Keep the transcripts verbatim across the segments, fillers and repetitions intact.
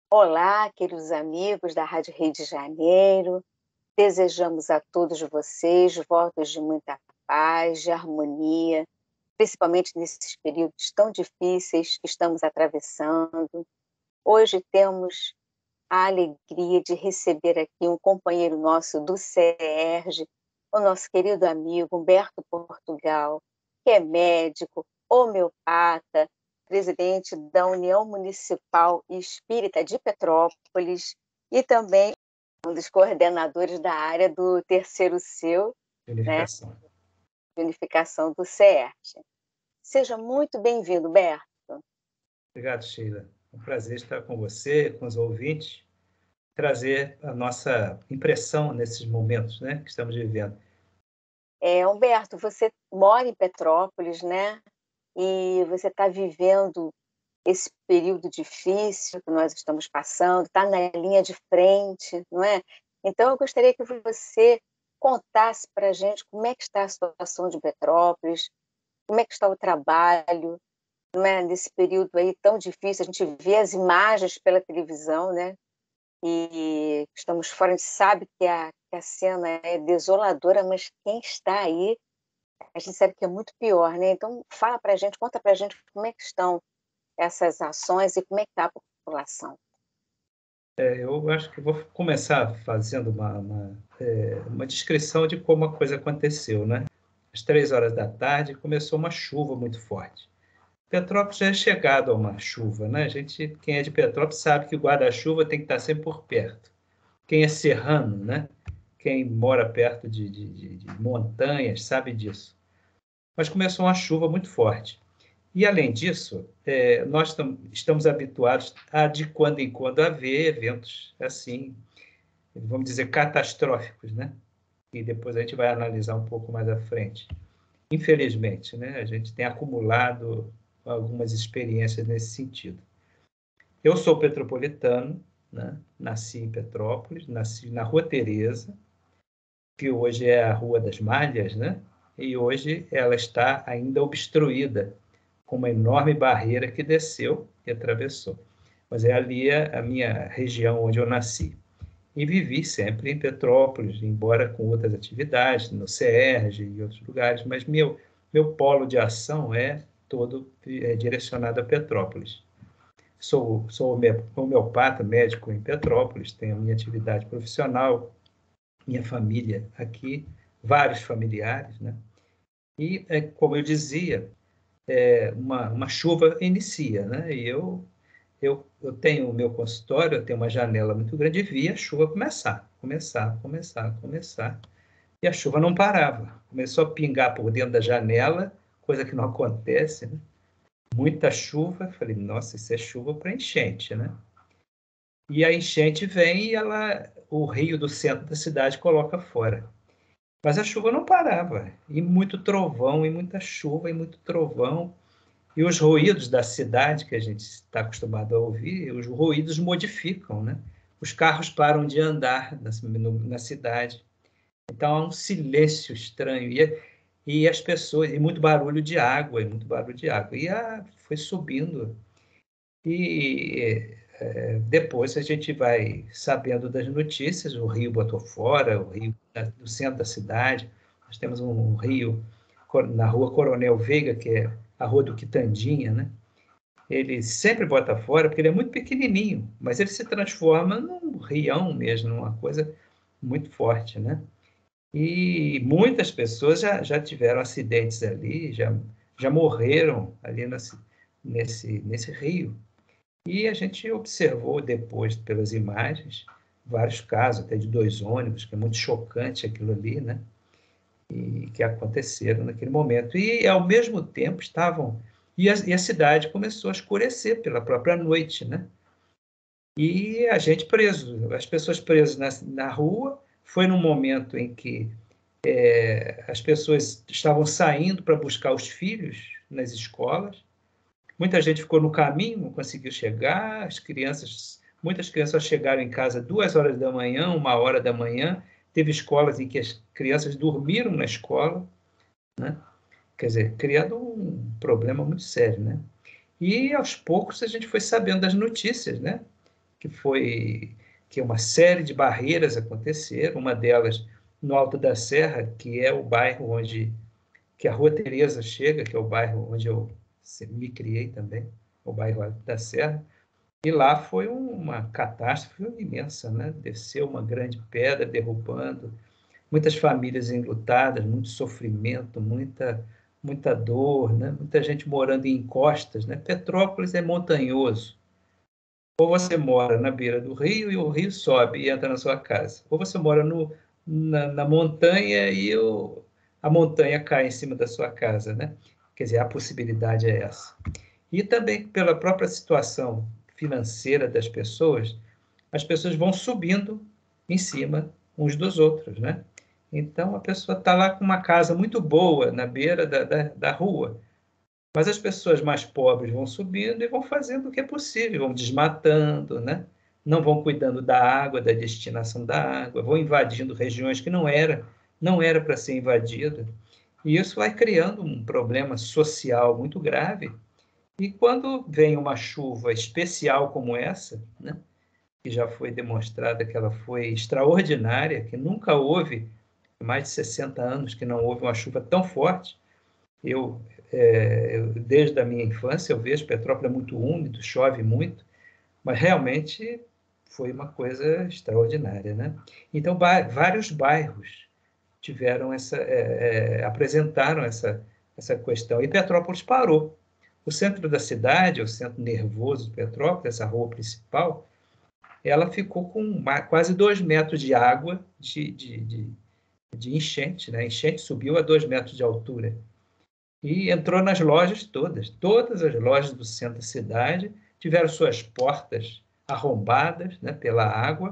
Olá, queridos amigos da Rádio Rio de Janeiro. Desejamos a todos vocês votos de muita paz, de harmonia, principalmente nesses períodos tão difíceis que estamos atravessando. Hoje temos a alegria de receber aqui um companheiro nosso do CERJ, o nosso querido amigo Humberto Portugal, que é médico, homeopata, presidente da União Municipal Espírita de Petrópolis e também um dos coordenadores da área do Terceiro Seu, né, Unificação. de unificação do CERJ. Seja muito bem-vindo, Humberto. Obrigado, Sheila. É um prazer estar com você, com os ouvintes, trazer a nossa impressão nesses momentos, né, que estamos vivendo. É, Humberto, você mora em Petrópolis, né? E você está vivendo esse período difícil que nós estamos passando, está na linha de frente, não é? Então, eu gostaria que você contasse para a gente como é que está a situação de Petrópolis, como é que está o trabalho, não é? Nesse período aí tão difícil, a gente vê as imagens pela televisão, né? E estamos fora, a gente sabe que a, que a cena é desoladora, mas quem está aí, a gente sabe que é muito pior, né? Então, fala para a gente, conta para a gente como é que estão essas ações e como é que está a população. É, eu acho que vou começar fazendo uma, uma, é, uma descrição de como a coisa aconteceu, né? Às três horas da tarde começou uma chuva muito forte. Petrópolis já é chegado a uma chuva, né? A gente, quem é de Petrópolis sabe que o guarda-chuva tem que estar sempre por perto. Quem é serrano, né? Quem mora perto de, de, de, de montanhas sabe disso. Mas começou uma chuva muito forte. E, além disso, é, nós tam, estamos habituados a, de quando em quando, haver eventos assim, vamos dizer, catastróficos, né? E depois a gente vai analisar um pouco mais à frente. Infelizmente, né? A gente tem acumulado algumas experiências nesse sentido. Eu sou petropolitano, né? Nasci em Petrópolis, nasci na Rua Tereza, que hoje é a Rua das Malhas, né? E hoje ela está ainda obstruída, com uma enorme barreira que desceu e atravessou. Mas é ali a, a minha região onde eu nasci. E vivi sempre em Petrópolis, embora com outras atividades, no CERJ e outros lugares, mas meu, meu polo de ação é todo é, direcionado a Petrópolis. Sou, sou homeopata, médico em Petrópolis, tenho a minha atividade profissional, minha família aqui, vários familiares, né? E, é, como eu dizia, é, uma, uma chuva inicia, né? E eu, eu, eu tenho o meu consultório, eu tenho uma janela muito grande e vi a chuva começar, começar, começar, começar. E a chuva não parava. Começou a pingar por dentro da janela, coisa que não acontece, né? Muita chuva. Falei, nossa, isso é chuva para enchente, né? E a enchente vem e ela, o rio do centro da cidade coloca fora. Mas a chuva não parava. E muito trovão, e muita chuva, e muito trovão. E os ruídos da cidade, que a gente está acostumado a ouvir, os ruídos modificam, né? Os carros param de andar na, na cidade. Então há um silêncio estranho. E, e as pessoas, e muito barulho de água, e muito barulho de água. E a, foi subindo. E é, depois a gente vai sabendo das notícias, o rio botou fora, o rio do centro da cidade. Nós temos um rio na rua Coronel Veiga, que é a rua do Quitandinha, né? Ele sempre bota fora, porque ele é muito pequenininho, mas ele se transforma num rião mesmo, numa coisa muito forte, né? E muitas pessoas já, já tiveram acidentes ali, já, já morreram ali nesse, nesse, nesse rio. E a gente observou depois, pelas imagens, vários casos, até de dois ônibus, que é muito chocante aquilo ali, né? E que aconteceram naquele momento. E, ao mesmo tempo, estavam... E a, e a cidade começou a escurecer pela própria noite, né? E a gente preso, as pessoas presas na, na rua. Foi num momento em que é, as pessoas estavam saindo para buscar os filhos nas escolas. Muita gente ficou no caminho, não conseguiu chegar. As crianças, muitas crianças chegaram em casa duas horas da manhã, uma hora da manhã. Teve escolas em que as crianças dormiram na escola, né? Quer dizer, criando um problema muito sério, né? E aos poucos a gente foi sabendo das notícias, né? que foi que uma série de barreiras aconteceram, uma delas no Alto da Serra, que é o bairro onde que a Rua Teresa chega, que é o bairro onde eu me criei também, o bairro Alto da Serra, e lá foi uma catástrofe imensa, né? Desceu uma grande pedra derrubando, muitas famílias enlutadas, muito sofrimento, muita muita dor, né? Muita gente morando em encostas, né? Petrópolis é montanhoso. Ou você mora na beira do rio e o rio sobe e entra na sua casa. Ou você mora no, na, na montanha e o, a montanha cai em cima da sua casa, né? Quer dizer, a possibilidade é essa. E também pela própria situação financeira das pessoas, as pessoas vão subindo em cima uns dos outros, né? Então, a pessoa está lá com uma casa muito boa na beira da, da, da rua, mas as pessoas mais pobres vão subindo e vão fazendo o que é possível, vão desmatando, né? Não vão cuidando da água, da destinação da água, vão invadindo regiões que não era, não era para ser invadida. E isso vai criando um problema social muito grave. E quando vem uma chuva especial como essa, né? Que já foi demonstrada que ela foi extraordinária, que nunca houve, mais de sessenta anos que não houve uma chuva tão forte. Eu, é, eu, desde a minha infância, eu vejo Petrópolis é muito úmido, chove muito, mas realmente foi uma coisa extraordinária, né? Então, ba vários bairros tiveram essa, é, é, apresentaram essa, essa questão, e Petrópolis parou. O centro da cidade, o centro nervoso de Petrópolis, essa rua principal, ela ficou com quase dois metros de água de, de, de, de enchente, né? A enchente subiu a dois metros de altura e entrou nas lojas todas. Todas as lojas do centro da cidade tiveram suas portas arrombadas, né, pela água.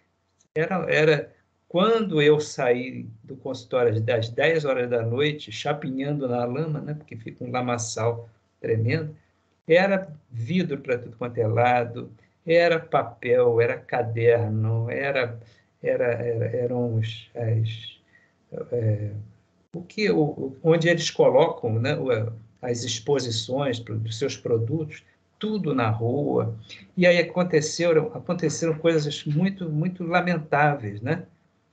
Era, era quando eu saí do consultório das dez horas da noite, chapinhando na lama, né, porque fica um lamaçal tremendo, era vidro para tudo quanto é lado, era papel, era caderno, era, era, era eram os, as, é, o que, o, onde eles colocam, né, as exposições dos seus produtos, tudo na rua. E aí aconteceram, aconteceram coisas muito, muito lamentáveis, né?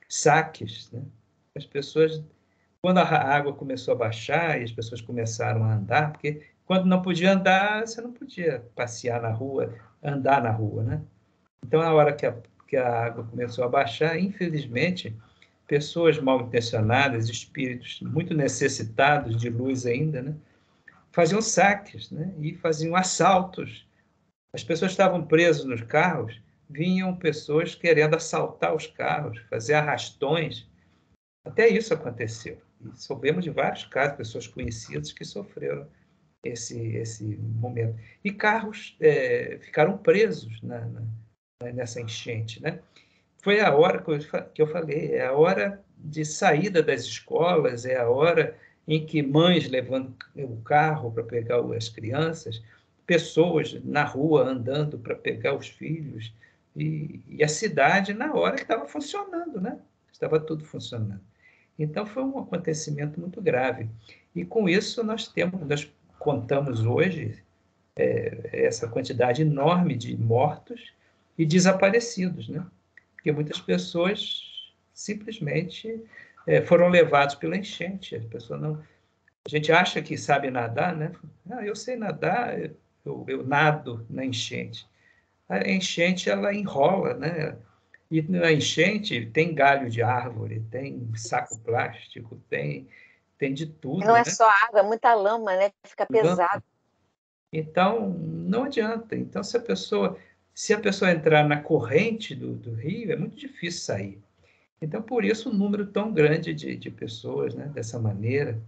Saques, né? As pessoas, quando a água começou a baixar e as pessoas começaram a andar, porque quando não podia andar, você não podia passear na rua, andar na rua, né? Então, a hora que a, que a água começou a baixar, infelizmente, pessoas mal intencionadas, espíritos muito necessitados de luz ainda, né? Faziam saques, né? E faziam assaltos. As pessoas estavam presas nos carros, vinham pessoas querendo assaltar os carros, fazer arrastões. Até isso aconteceu. E soubemos de vários casos, pessoas conhecidas que sofreram esse, esse momento. E carros é, ficaram presos na, na, nessa enchente, né? Foi a hora que eu, que eu falei, é a hora de saída das escolas, é a hora em que mães levando o carro para pegar as crianças, pessoas na rua andando para pegar os filhos, e, e a cidade na hora que estava funcionando, né? Estava tudo funcionando. Então foi um acontecimento muito grave. E com isso nós temos, nós contamos hoje é, essa quantidade enorme de mortos e desaparecidos, né? Porque muitas pessoas simplesmente é, foram levadas pela enchente. A pessoa não, a gente acha que sabe nadar, né? Ah, eu sei nadar, eu, eu nado na enchente. A enchente ela enrola, né? E na enchente tem galho de árvore, tem saco plástico, tem tem de Não tudo, é né? só água, é muita lama, né? Fica pesado. Então, não adianta. Então, se a pessoa, se a pessoa entrar na corrente do, do rio, é muito difícil sair. Então, por isso, um número tão grande de, de pessoas, né, dessa maneira.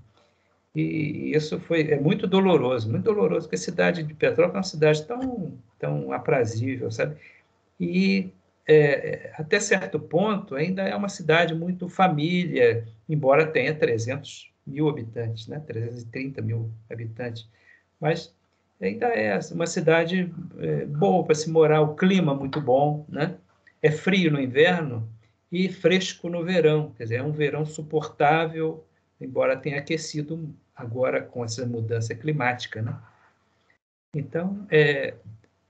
E isso foi, é muito doloroso, muito doloroso, porque a cidade de Petrópolis é uma cidade tão, tão aprazível, sabe? E, é, até certo ponto, ainda é uma cidade muito família, embora tenha trezentos mil habitantes, né? trezentos e trinta mil habitantes. Mas ainda é uma cidade é, boa para se morar, o clima muito bom, né? É frio no inverno e fresco no verão, quer dizer, é um verão suportável, embora tenha aquecido agora com essa mudança climática, né? Então, é,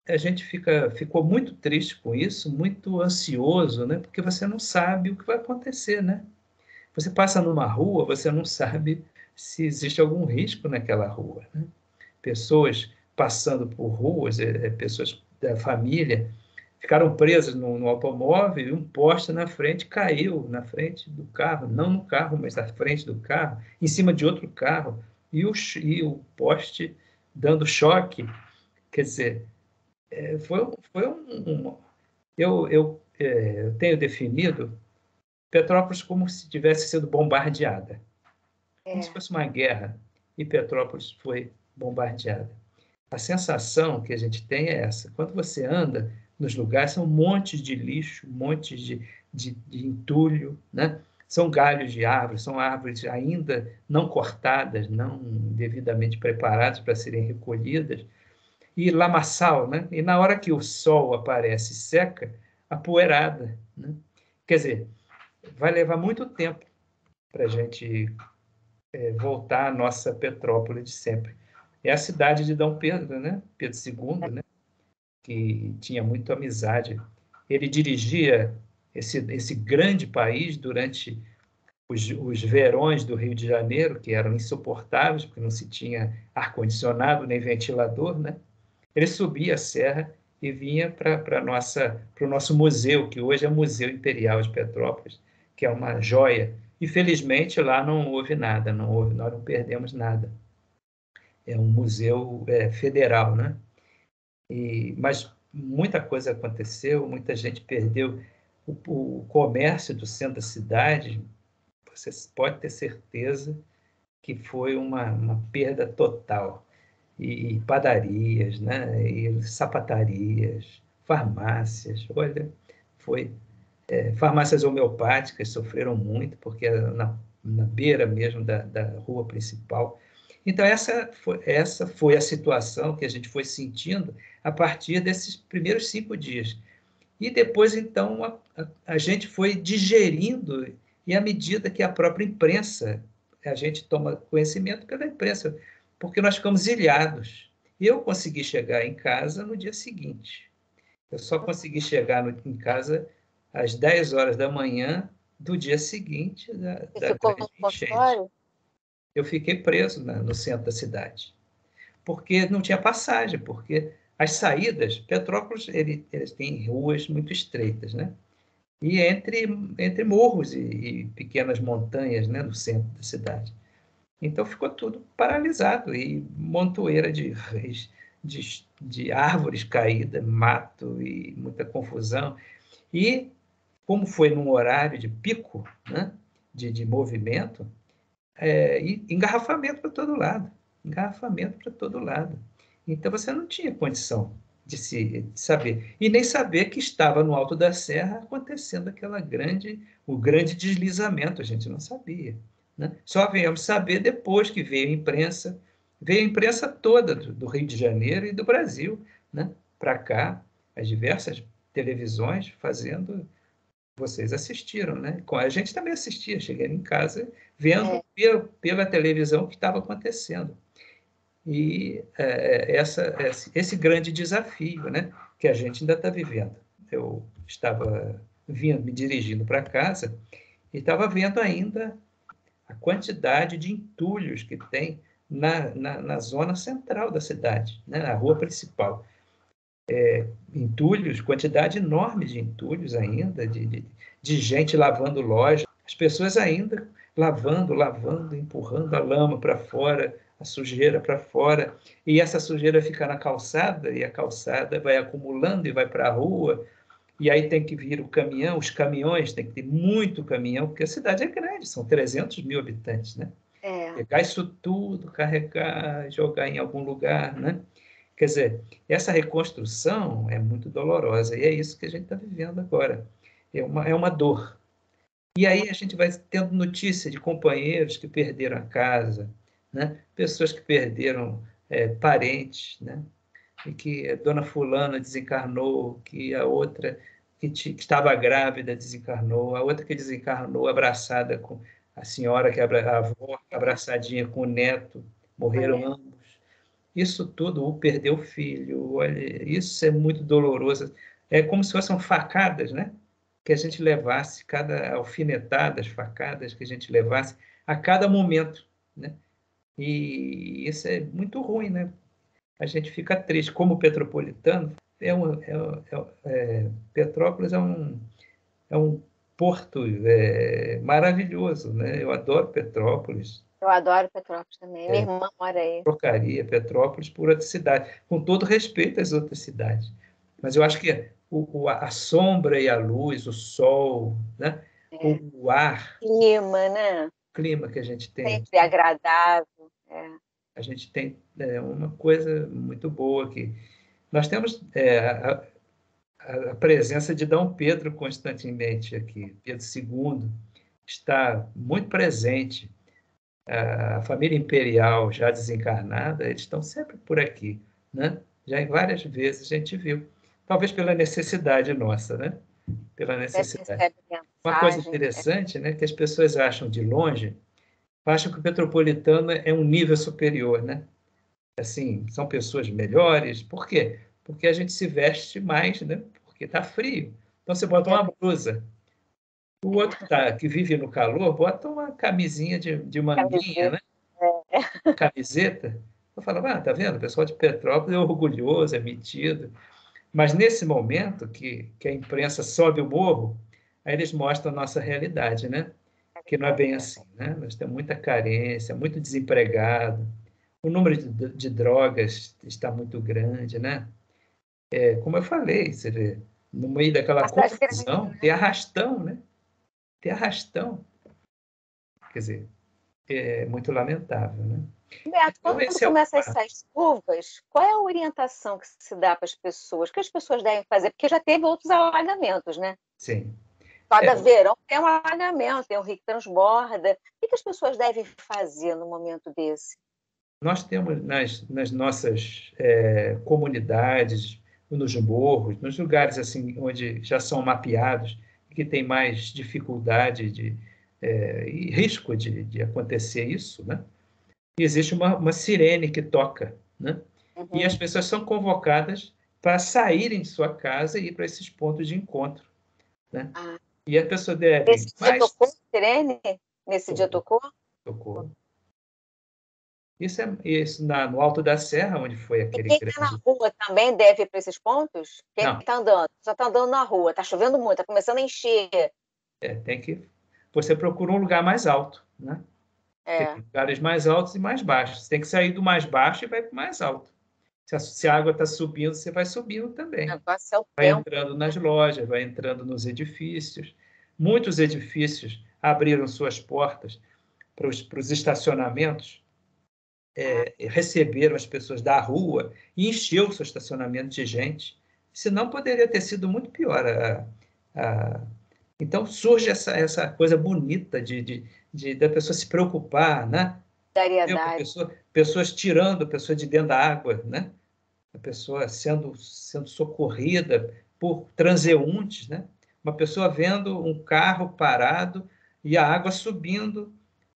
a gente fica, ficou muito triste com isso, muito ansioso, né? Porque você não sabe o que vai acontecer, né? Você passa numa rua, você não sabe se existe algum risco naquela rua, né? Pessoas passando por ruas, é, é, pessoas da família, ficaram presas no, no automóvel e um poste na frente caiu, na frente do carro, não no carro, mas na frente do carro, em cima de outro carro, e o, e o poste dando choque. Quer dizer, é, foi, foi um... um eu, eu, é, eu tenho definido Petrópolis como se tivesse sido bombardeada, como se É, fosse uma guerra, e Petrópolis foi bombardeada. A sensação que a gente tem é essa. Quando você anda nos lugares, são montes de lixo, montes de, de, de entulho, né? São galhos de árvores, são árvores ainda não cortadas, não devidamente preparadas para serem recolhidas, e lamaçal, né? E na hora que o sol aparece e seca, apoeirada, né? Quer dizer, vai levar muito tempo para a gente é, voltar à nossa Petrópole de sempre. É a cidade de Dom Pedro, né? Pedro segundo, né? Que tinha muita amizade. Ele dirigia esse, esse grande país durante os, os verões do Rio de Janeiro, que eram insuportáveis, porque não se tinha ar-condicionado nem ventilador, né? Ele subia a serra e vinha para nossa para o nosso museu, que hoje é o Museu Imperial de Petrópolis, que é uma joia. E felizmente lá não houve nada, não houve, nós não perdemos nada. É um museu é, federal, né? E, mas muita coisa aconteceu, muita gente perdeu o, o comércio do centro da cidade. Você pode ter certeza que foi uma, uma perda total. E, e padarias, né? E sapatarias, farmácias, olha, foi. É, farmácias homeopáticas sofreram muito, porque era na, na beira mesmo da, da rua principal. Então, essa foi, essa foi a situação que a gente foi sentindo a partir desses primeiros cinco dias. E depois, então, a, a, a gente foi digerindo, e à medida que a própria imprensa, a gente toma conhecimento pela imprensa, porque nós ficamos ilhados. E eu consegui chegar em casa no dia seguinte. Eu só consegui chegar no, em casa às dez horas da manhã do dia seguinte da, você da ficou grande no enchente. consultório? Eu fiquei preso na, no centro da cidade, porque não tinha passagem, porque as saídas, Petrópolis, ele, eles têm ruas muito estreitas, né? E entre, entre morros e, e pequenas montanhas, né, no centro da cidade. Então ficou tudo paralisado e montoeira de, de, de árvores caídas, mato e muita confusão. E como foi num horário de pico, né, de, de movimento, é, e engarrafamento para todo lado, engarrafamento para todo lado. Então você não tinha condição de se de saber e nem saber que estava no alto da serra acontecendo aquela grande, o grande deslizamento. A gente não sabia, né? Só viemos saber depois que veio a imprensa, veio a imprensa toda do, do Rio de Janeiro e do Brasil, né, para cá, as diversas televisões fazendo. Vocês assistiram, né? A gente também assistia, cheguei em casa vendo É, pela, pela televisão o que estava acontecendo. E é, essa, esse grande desafio, né, que a gente ainda está vivendo. Eu estava vindo, me dirigindo para casa e estava vendo ainda a quantidade de entulhos que tem na, na, na zona central da cidade, né, na rua principal. Entulhos, quantidade enorme de entulhos ainda, de, de, de gente lavando loja, as pessoas ainda lavando, lavando, empurrando a lama para fora, a sujeira para fora, e essa sujeira fica na calçada, e a calçada vai acumulando e vai para a rua, e aí tem que vir o caminhão, os caminhões, tem que ter muito caminhão, porque a cidade é grande, são trezentos mil habitantes, né? é. Pegar isso tudo, carregar, jogar em algum lugar, né? Quer dizer, essa reconstrução é muito dolorosa e é isso que a gente está vivendo agora. É uma, é uma dor. E aí a gente vai tendo notícia de companheiros que perderam a casa, né? Pessoas que perderam é, parentes, né? E que a dona fulana desencarnou, que a outra que, te, que estava grávida desencarnou, a outra que desencarnou abraçada com a senhora, que abra, a avó, abraçadinha com o neto, morreram ambos. Isso tudo, o perder o filho, olha, isso é muito doloroso. É como se fossem facadas, né? Que a gente levasse, cada alfinetadas, facadas que a gente levasse a cada momento, né? E isso é muito ruim, né? A gente fica triste. Como petropolitano, é um, é, é, é, Petrópolis é um, é um porto é, maravilhoso, né? Eu adoro Petrópolis. Eu adoro Petrópolis também. Minha É, irmã mora aí. trocaria Petrópolis por outra cidade, com todo respeito às outras cidades. Mas eu acho que o, o, a sombra e a luz, o sol, né? É. o, o ar, Clima, né? o clima que a gente tem Sempre aqui, agradável. É. a gente tem é, uma coisa muito boa aqui. Nós temos é, a, a presença de Dom Pedro constantemente aqui. Pedro segundo está muito presente. A família imperial já desencarnada, eles estão sempre por aqui, né? Já em várias vezes a gente viu. Talvez pela necessidade nossa, né? Pela Sempre necessidade. recebe Uma coisa mensagem. interessante, né, que as pessoas acham de longe, acham que o petropolitano é um nível superior, né? Assim, são pessoas melhores. Por quê? Porque a gente se veste mais, né? Porque está frio. Então você bota É, uma blusa. O outro que, tá, que vive no calor bota uma camisinha de, de manguinha, camiseta. né? É. Camiseta. Eu falava, ah, tá vendo? O pessoal de Petrópolis é orgulhoso, é metido. Mas nesse momento que, que a imprensa sobe o morro, aí eles mostram a nossa realidade, né? Que não é bem assim, né? Nós temos muita carência, muito desempregado, o número de, de drogas está muito grande, né? É, como eu falei, você vê, no meio daquela A cidade grande, confusão, tem arrastão, né? Tem arrastão. Quer dizer, é muito lamentável, né? Beto, Então, quando esse é o começam fato. essas chuvas, qual é a orientação que se dá para as pessoas? O que as pessoas devem fazer? Porque já teve outros alagamentos, né? Sim. É, Cada verão tem um alagamento, tem um rio que transborda. O que as pessoas devem fazer no momento desse? nós temos nas, nas nossas é, comunidades, nos morros, nos lugares assim onde já são mapeados, que tem mais dificuldade de, é, e risco de, de acontecer isso, né? E existe uma, uma sirene que toca, né? E as Uhum. pessoas são convocadas para saírem de sua casa e ir para esses pontos de encontro, né? Ah, E a pessoa deve, nesse dia mas tocou sirene? Nesse dia tocou, tocou? tocou. Isso é isso na, no Alto da Serra, onde foi E aquele quem está na grande. rua também deve ir para esses pontos? Quem Não, está andando? Só está andando na rua, está chovendo muito, está começando a encher. é, tem que. Você procura um lugar mais alto, né? Tem É, lugares mais altos e mais baixos. Você tem que sair do mais baixo e vai para o mais alto. Se a, se a água está subindo, você vai subindo o também. negócio é o Vai tempo. entrando nas lojas, vai entrando nos edifícios. Muitos edifícios abriram suas portas para os, para os estacionamentos, Ah, é, receberam as pessoas da rua e encheu o seu estacionamento de gente. Senão poderia ter sido muito pior. A, a... Então surge essa, essa coisa bonita de, de, de, da pessoa se preocupar, né? solidariedade. Pessoa, pessoas tirando a pessoa de dentro da água, né? A pessoa sendo, sendo socorrida por transeuntes, né? Uma pessoa vendo um carro parado e a água subindo,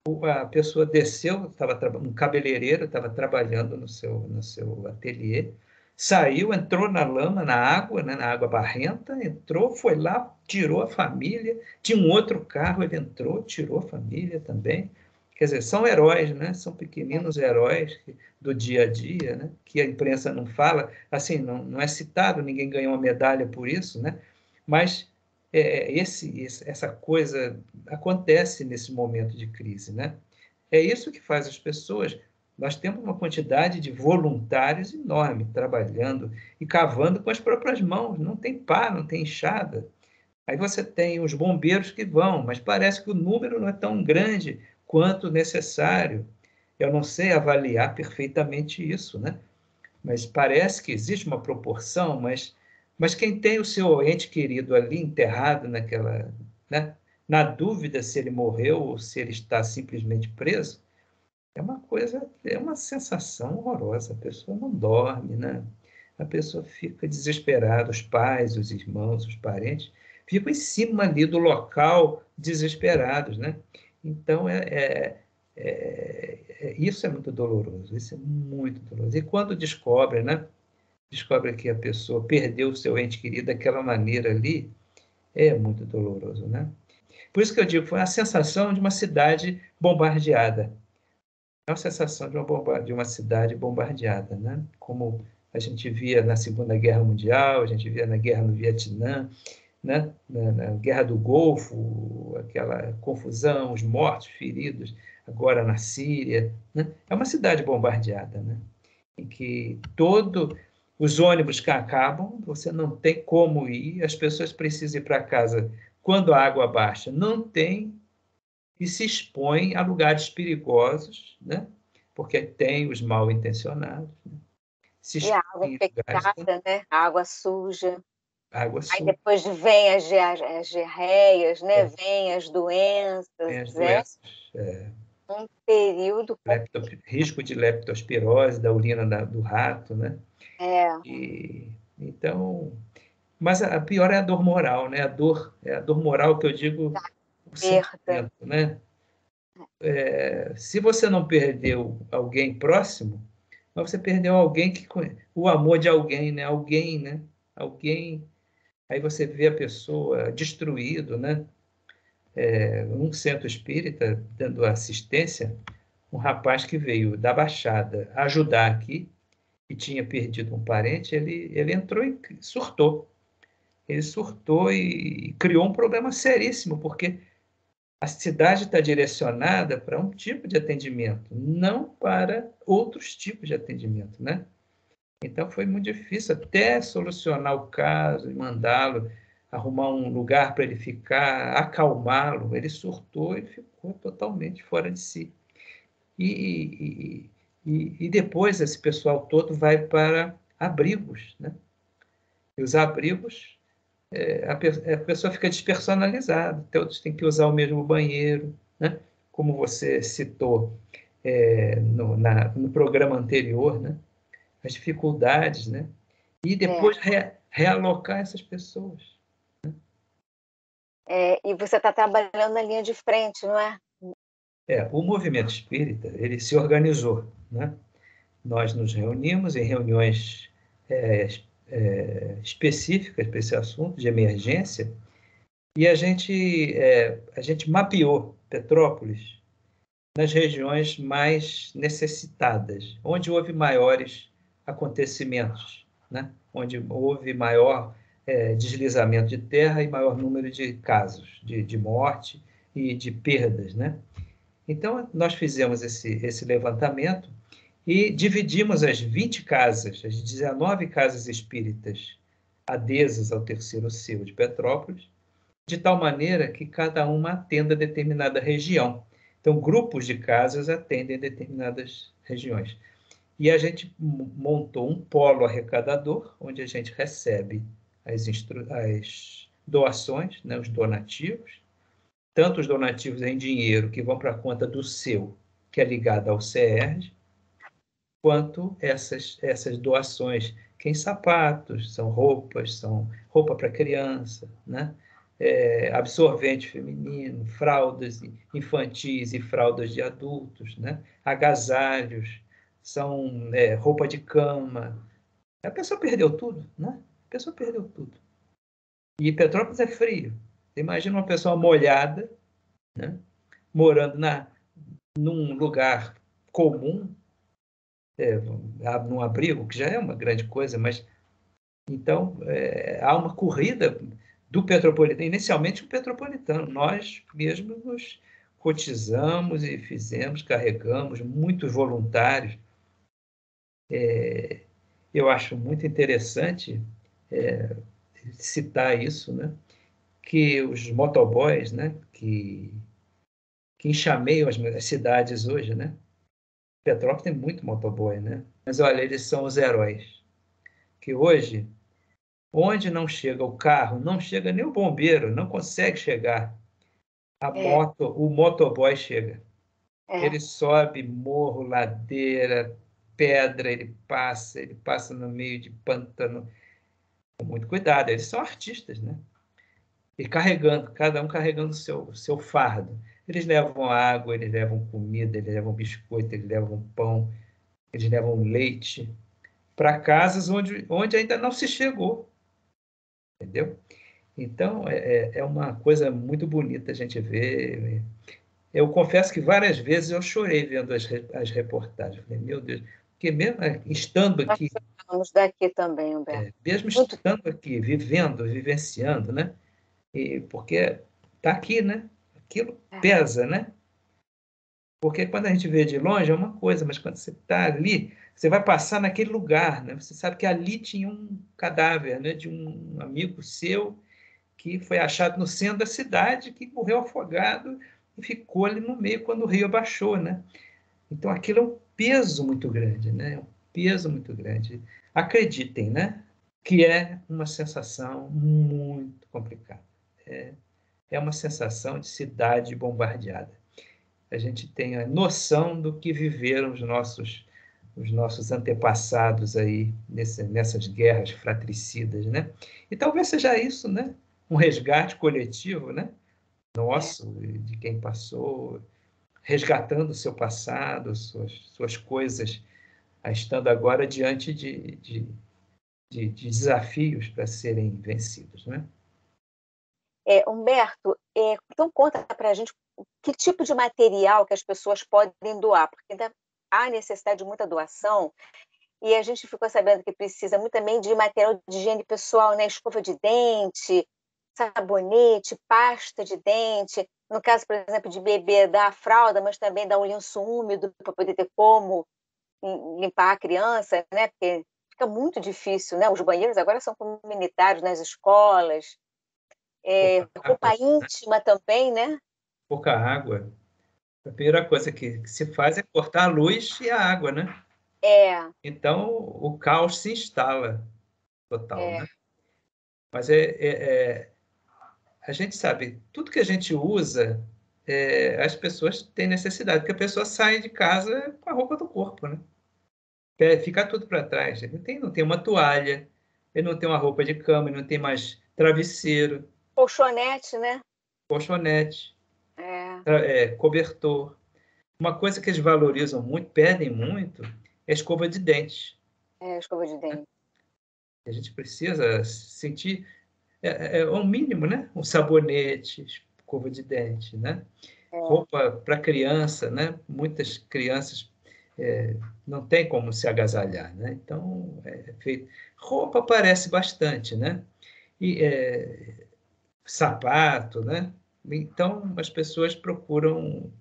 a pessoa desceu, estava um cabeleireiro estava trabalhando no seu no seu ateliê, saiu, entrou na lama, na água, né, na água barrenta, entrou, foi lá, tirou a família, tinha um outro carro, ele entrou, tirou a família também. Quer dizer, são heróis, né? São pequeninos heróis do dia a dia, né? Que a imprensa não fala, assim, não, não é citado, ninguém ganhou uma medalha por isso, né? Mas é, esse, essa coisa acontece nesse momento de crise, né? É isso que faz as pessoas. Nós temos uma quantidade de voluntários enorme trabalhando e cavando com as próprias mãos. Não tem pá, não tem enxada. Aí você tem os bombeiros que vão, mas parece que o número não é tão grande quanto necessário. Eu não sei avaliar perfeitamente isso, né? Mas parece que existe uma proporção, mas, mas quem tem o seu ente querido ali enterrado naquela, né? Na dúvida se ele morreu ou se ele está simplesmente preso, é uma coisa, é uma sensação horrorosa. A pessoa não dorme, né? A pessoa fica desesperada, os pais, os irmãos, os parentes ficam em cima ali do local desesperados, né? Então é, é É, é, isso é muito doloroso, isso é muito doloroso. E quando descobre, né? Descobre que a pessoa perdeu o seu ente querido daquela maneira ali, é muito doloroso, né? Por isso que eu digo, foi a sensação de uma cidade bombardeada. É uma sensação de uma, bomba, de uma cidade bombardeada, né? Como a gente via na Segunda Guerra Mundial, a gente via na Guerra no Vietnã, né? na, na Guerra do Golfo, aquela confusão, os mortos, feridos, agora na Síria. Né? É uma cidade bombardeada, né? Em que todo os ônibus que acabam, você não tem como ir, as pessoas precisam ir para casa quando a água baixa, não tem, e se expõem a lugares perigosos, né? Porque tem os mal intencionados, né? Se E a expõem água em lugares com infectada, né? A água suja. água Aí suja, depois vem as, dia- as diarreias, né? é, Vem as doenças. tem as É doenças, é, um período lepto, risco de leptospirose da urina da, do rato, né? é, E, então, mas a pior é a dor moral, né? A dor, é a dor moral que eu digo, o perda. sentimento, né? É, se você não perdeu alguém próximo, mas você perdeu alguém que o amor de alguém, né? Alguém, né? Alguém. Aí você vê a pessoa destruído, né? É, um centro espírita dando assistência, um rapaz que veio da Baixada ajudar aqui e tinha perdido um parente, ele, ele entrou e surtou. Ele surtou e criou um problema seríssimo, porque a cidade está direcionada para um tipo de atendimento, não para outros tipos de atendimento, né? Então foi muito difícil até solucionar o caso e mandá-lo, arrumar um lugar para ele ficar, acalmá-lo. Ele surtou e ficou totalmente fora de si. E, e, e, e depois esse pessoal todo vai para abrigos, né? E os abrigos, é, a, a pessoa fica despersonalizada, todos têm que usar o mesmo banheiro, né? Como você citou é, no, na, no programa anterior, né? As dificuldades, né? E É, depois re, realocar essas pessoas. é, e você está trabalhando na linha de frente, não é? É, o movimento espírita, ele se organizou, né? Nós nos reunimos em reuniões é, é, específicas para esse assunto de emergência e a gente, é, a gente mapeou Petrópolis nas regiões mais necessitadas, onde houve maiores acontecimentos, né? Onde houve maior é, deslizamento de terra e maior número de casos de, de morte e de perdas, né? Então, nós fizemos esse, esse levantamento e dividimos as vinte casas, as dezenove casas espíritas adesas ao terceiro selo de Petrópolis, de tal maneira que cada uma atenda determinada região. Então, grupos de casas atendem determinadas regiões. E a gente montou um polo arrecadador, onde a gente recebe as, as doações, né, os donativos, tanto os donativos em dinheiro, que vão para a conta do seu, que é ligado ao C E R G, quanto essas, essas doações, que em sapatos, são roupas, são roupa para criança, né? É, absorvente feminino, fraldas infantis e fraldas de adultos, né? Agasalhos, são é, roupa de cama. A pessoa perdeu tudo, né? A pessoa perdeu tudo. E Petrópolis é frio. Imagina uma pessoa molhada, né? Morando na, num lugar comum, é, num abrigo, que já é uma grande coisa, mas então é, há uma corrida do Petropolitano, inicialmente o Petropolitano, nós mesmos nos cotizamos e fizemos, carregamos, muitos voluntários. É, eu acho muito interessante é, citar isso, né? Que os motoboys, né? que, que enxameiam as, as cidades hoje, né? Petrópolis tem muito motoboy, né? Mas olha, eles são os heróis. Que hoje, onde não chega o carro, não chega nem o bombeiro, não consegue chegar. A É, moto, o motoboy chega. é. Ele sobe morro, ladeira, pedra, ele passa, ele passa no meio de pântano, com muito cuidado. Eles são artistas, né? E carregando, cada um carregando o seu, seu fardo. Eles levam água, eles levam comida, eles levam biscoito, eles levam pão, eles levam leite para casas onde, onde ainda não se chegou, entendeu? Então, é, é uma coisa muito bonita a gente ver. Eu confesso que várias vezes eu chorei vendo as, as reportagens. Falei, meu Deus, porque mesmo estando Nós aqui, estamos daqui também, Humberto. é, mesmo Muito estando aqui, vivendo, vivenciando, né? E porque está aqui, né? Aquilo pesa, né? Porque quando a gente vê de longe é uma coisa, mas quando você está ali, você vai passar naquele lugar, né? Você sabe que ali tinha um cadáver, né? De um amigo seu que foi achado no centro da cidade, que morreu afogado e ficou ali no meio quando o rio abaixou, né? Então aquilo é um peso muito grande, né? É um peso muito grande. Acreditem, né? Que é uma sensação muito complicada. É, é uma sensação de cidade bombardeada. A gente tem a noção do que viveram os nossos os nossos antepassados aí nesse, nessas guerras fratricidas, né? E talvez seja isso, né? Um resgate coletivo, né? Nosso, de quem passou, resgatando o seu passado, suas, suas coisas, estando agora diante de, de, de, de desafios para serem vencidos, né? É, Humberto, é, então conta para a gente que tipo de material que as pessoas podem doar, porque ainda há necessidade de muita doação, e a gente ficou sabendo que precisa muito também de material de higiene pessoal, né? Escova de dente, sabonete, pasta de dente, no caso, por exemplo, de bebê, dá a fralda, mas também dá um lenço úmido para poder ter como limpar a criança, né? Porque fica muito difícil, né? Os banheiros agora são comunitários nas escolas, é, Pouca água, roupa íntima também, né? pouca água. A primeira coisa que, que se faz é cortar a luz e a água, né? É, Então o caos se instala total, é, né? Mas é, é, é a gente sabe, tudo que a gente usa, é, as pessoas têm necessidade, porque a pessoa sai de casa com a roupa do corpo, né? É, fica tudo para trás. Ele tem, não tem uma toalha, ele não tem uma roupa de cama, ele não tem mais travesseiro, colchonete, né? colchonete, É, tra- é, cobertor. Uma coisa que eles valorizam muito, pedem muito, é a escova de dente. é escova de dente. A gente precisa sentir, é, é, é o mínimo, né? Um sabonete, escova de dente, né? É, Roupa para criança, né? Muitas crianças é, não tem como se agasalhar, né? Então, é feito. Roupa aparece bastante, né? E é, sapato, né? Então, as pessoas procuram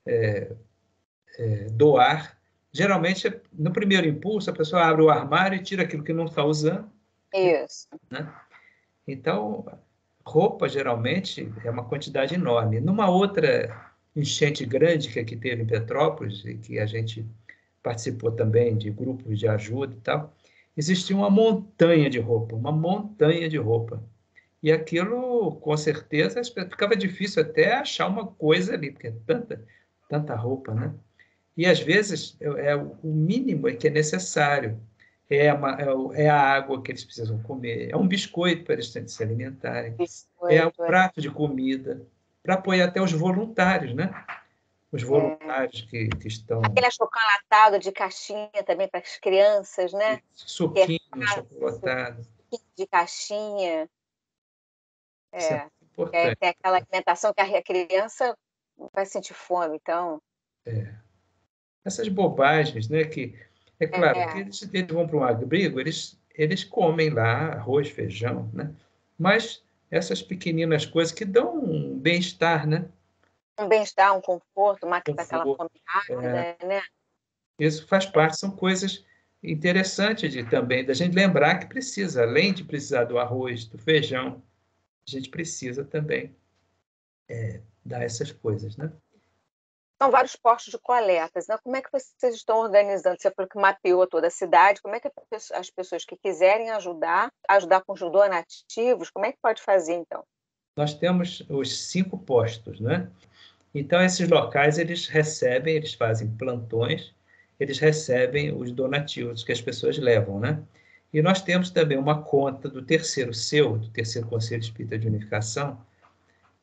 é, doar. Geralmente, no primeiro impulso, a pessoa abre o armário e tira aquilo que não está usando, isso. né? Então, roupa, geralmente, é uma quantidade enorme. Numa outra enchente grande que aqui teve em Petrópolis, e que a gente participou também de grupos de ajuda e tal, existia uma montanha de roupa, uma montanha de roupa. E aquilo, com certeza, ficava difícil até achar uma coisa ali, porque é tanta, tanta roupa, né? E às vezes é, é o mínimo que é necessário. É, uma, é, o, é a água que eles precisam comer, é um biscoito para eles se alimentarem, é o Biscoito, é, prato de comida, para apoiar até os voluntários, né? Os é. voluntários que, que estão. Aquele achocolatado de caixinha também para as crianças, né? Que é Suquinho, fácil, chocolatado. de caixinha. Isso é É, muito é, importante. tem aquela alimentação que a criança vai sentir fome, então. Essas bobagens, né? Que, é claro, que É, eles, eles vão para um abrigo, eles, eles comem lá arroz, feijão, né? Mas essas pequeninas coisas que dão um bem-estar, né? um bem-estar, um conforto, mata aquela Conforto. fome rápida, né? Isso faz parte, são coisas interessantes de, também da gente lembrar que precisa, além de precisar do arroz, do feijão, a gente precisa também dar essas coisas, né? São vários postos de coletas, né? Como é que vocês estão organizando? Você falou que mapeou toda a cidade. Como é que as pessoas que quiserem ajudar, ajudar com os donativos, como é que pode fazer, então? Nós temos os cinco postos, né? Então, esses locais, eles recebem, eles fazem plantões, eles recebem os donativos que as pessoas levam, né? E nós temos também uma conta do terceiro seu, do terceiro Conselho Espírita de Unificação,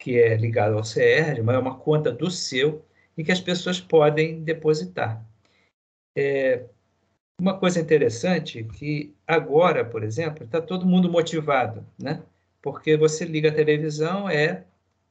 que é ligado ao CERJ, mas é uma conta do seu e que as pessoas podem depositar. É, uma coisa interessante é que agora, por exemplo, está todo mundo motivado, né? Porque você liga a televisão, é